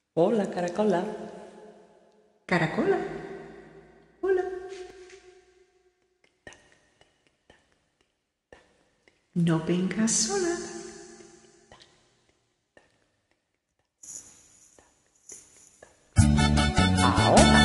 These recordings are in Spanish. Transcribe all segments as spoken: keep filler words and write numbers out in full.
Hola, caracola. Caracola. Hola. No vengas sola. Ahora.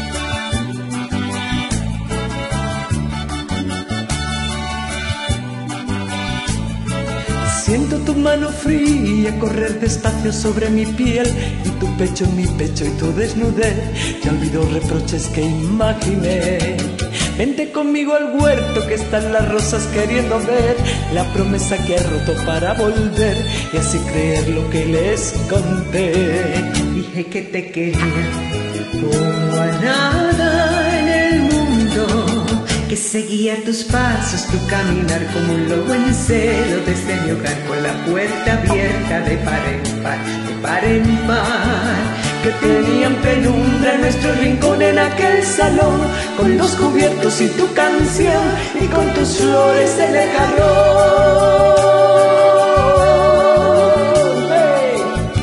Siento tu mano fría correr despacio sobre mi piel y tu pecho en mi pecho y tu desnudez. Ya olvido reproches que imaginé. Vente conmigo al huerto que están las rosas queriendo ver la promesa que he roto para volver y así creer lo que les conté. Dije que te quería como a nada en el mundo, que seguía tus pasos, tu caminar como un lobo en celo desde mi hogar con la puerta abierta de par en par, de par en par. Que tenían penumbra en nuestro rincón en aquel salón, con los cubiertos y tu canción y con tus flores en el jarrón. Hey.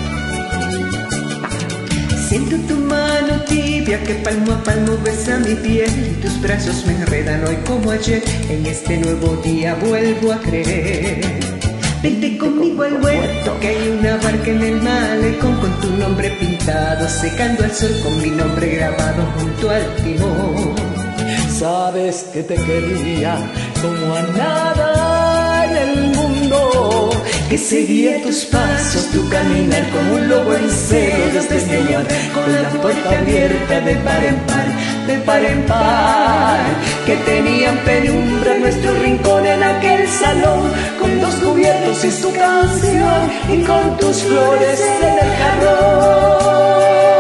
Siento tu mano tibia que palmo a palmo besa mi piel y tus brazos me enredan hoy como ayer. En este nuevo día vuelvo a creer. Vente conmigo al huerto, que hay una barca en el malecón con tu nombre pintado, secando al sol con mi nombre grabado junto al timón. Sabes que te quería como a nada en el mundo, que seguía tus pasos, tu caminar como un lobo en celo desde mi hogar con la puerta abierta de par en par, de par en par. que tenían penumbra en nuestro rincón en aquel salón, con los cubiertos y tu canción y con tus flores en el jarrón.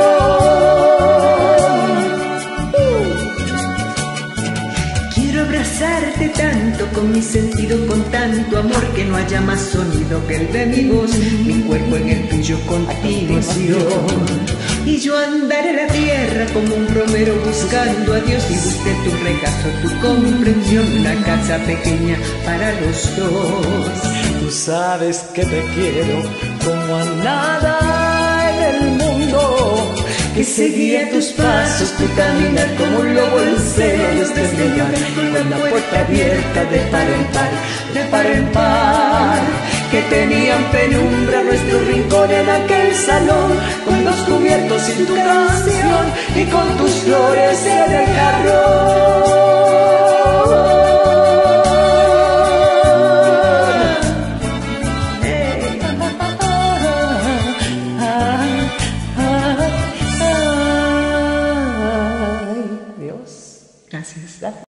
Quiero abrazarte tanto con mi sentido, con tanto amor que no haya más sonido que el de mi voz, mi cuerpo en el tuyo continuación. Y yo andaré la tierra como un romero buscando a Dios y busqué tu regazo, tu comprensión, una casa pequeña para los dos. Tú sabes que te quiero como a nada en el mundo, que seguía tus pasos, tu caminar como un lobo en celo desde mi hogar con la puerta abierta de par en par, de par en par. que tenían penumbra nuestro rincón en aquel salón, con los cubiertos y tu canción y con tus flores en el jarrón. Dios. Gracias.